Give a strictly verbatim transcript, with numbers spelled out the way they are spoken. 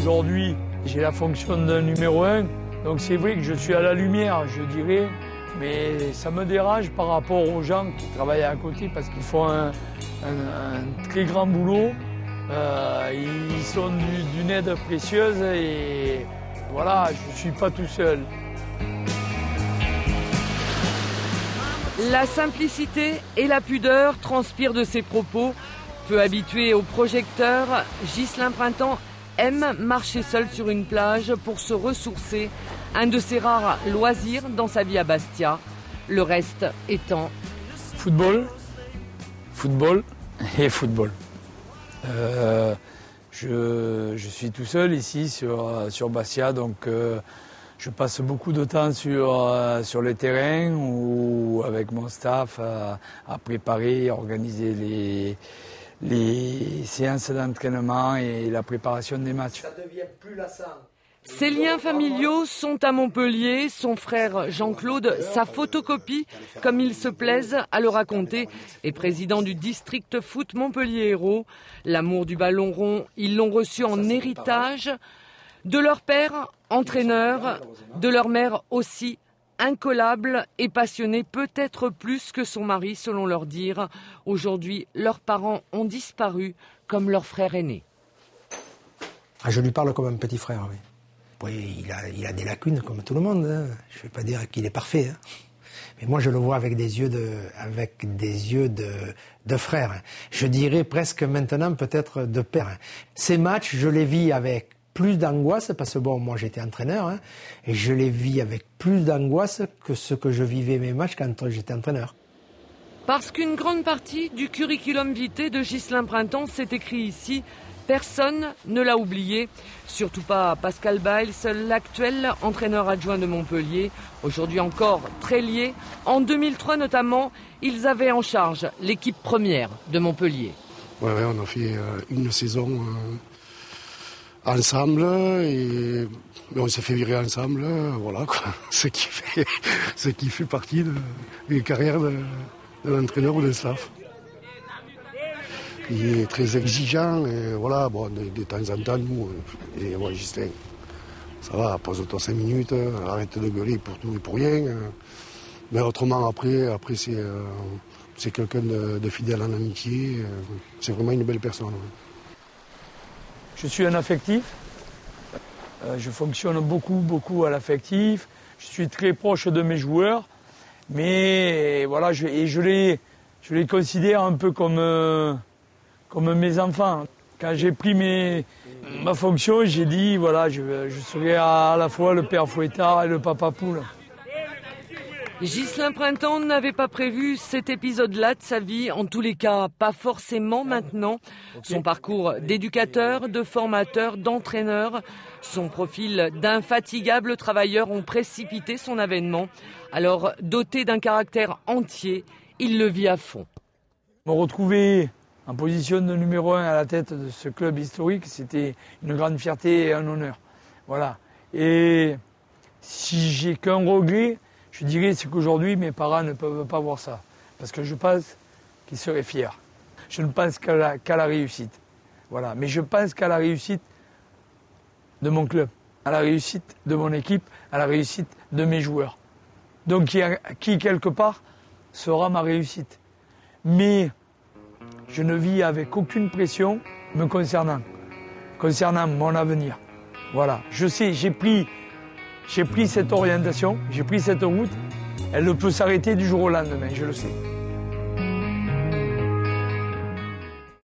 Aujourd'hui, j'ai la fonction de numéro un, donc c'est vrai que je suis à la lumière, je dirais, mais ça me dérange par rapport aux gens qui travaillent à côté parce qu'ils font un, un, un très grand boulot. Euh, ils sont d'une aide précieuse et voilà, je ne suis pas tout seul. La simplicité et la pudeur transpirent de ses propos. Peu habitué au projecteur, Ghislain Printemps aime marcher seul sur une plage pour se ressourcer, un de ses rares loisirs dans sa vie à Bastia. Le reste étant football, football et football. Euh, je, je suis tout seul ici sur, sur Bastia, donc euh, je passe beaucoup de temps sur, euh, sur le terrain ou avec mon staff à, à préparer et organiser les, les séances d'entraînement et la préparation des matchs. Ça devient plus lassant. Ses liens familiaux sont à Montpellier. Son frère Jean-Claude, sa photocopie, comme il se plaise à le raconter, est président du district foot Montpellier Hérault. L'amour du ballon rond, ils l'ont reçu en héritage de leur père, entraîneur, de leur mère aussi, incollable et passionnée, peut-être plus que son mari, selon leur dire. Aujourd'hui, leurs parents ont disparu comme leur frère aîné. Ah, je lui parle comme un petit frère, oui. Oui, il a, il a des lacunes comme tout le monde. Hein. Je ne vais pas dire qu'il est parfait. Hein. Mais moi, je le vois avec des yeux de, avec des yeux de, de frère. Je dirais presque maintenant peut-être de père. Ces matchs, je les vis avec plus d'angoisse, parce que bon, moi j'étais entraîneur, hein, et je les vis avec plus d'angoisse que ce que je vivais mes matchs quand j'étais entraîneur. Parce qu'une grande partie du curriculum vitae de Ghislain Printemps s'est écrit ici. Personne ne l'a oublié, surtout pas Pascal Biles, l'actuel entraîneur adjoint de Montpellier, aujourd'hui encore très lié. En deux mille trois notamment, ils avaient en charge l'équipe première de Montpellier. Ouais, ouais, on a fait euh, une saison euh, ensemble et on s'est fait virer ensemble, euh, voilà quoi. Ce qui fait, ce qui fait partie de, de la carrière de, de l'entraîneur ou de staff. Il est très exigeant, et voilà, bon, de, de temps en temps, nous, et moi, Ghislain, ça va, pose-toi cinq minutes, arrête de gueuler pour tout et pour rien. Mais autrement, après, après c'est, euh, c'est quelqu'un de, de fidèle en amitié, c'est vraiment une belle personne. Je suis un affectif, je fonctionne beaucoup, beaucoup à l'affectif, je suis très proche de mes joueurs, mais voilà, je, et je les, je les considère un peu comme... Euh, comme mes enfants. Quand j'ai pris mes, ma fonction, j'ai dit, voilà, je, je serai à, à la fois le père fouettard et le papa poule. Ghislain Printemps n'avait pas prévu cet épisode-là de sa vie, en tous les cas, pas forcément maintenant. Son parcours d'éducateur, de formateur, d'entraîneur, son profil d'infatigable travailleur ont précipité son avènement. Alors, doté d'un caractère entier, il le vit à fond. Me retrouver en position de numéro un à la tête de ce club historique, c'était une grande fierté et un honneur. Voilà. Et si j'ai qu'un regret, je dirais c'est qu'aujourd'hui mes parents ne peuvent pas voir ça. Parce que je pense qu'ils seraient fiers. Je ne pense qu'à la, qu'à la réussite. Voilà. Mais je pense qu'à la réussite de mon club, à la réussite de mon équipe, à la réussite de mes joueurs. Donc qui, qui quelque part, sera ma réussite. Mais je ne vis avec aucune pression me concernant, concernant mon avenir. Voilà, je sais, j'ai pris, j'ai pris cette orientation, j'ai pris cette route, elle ne peut s'arrêter du jour au lendemain, je le sais.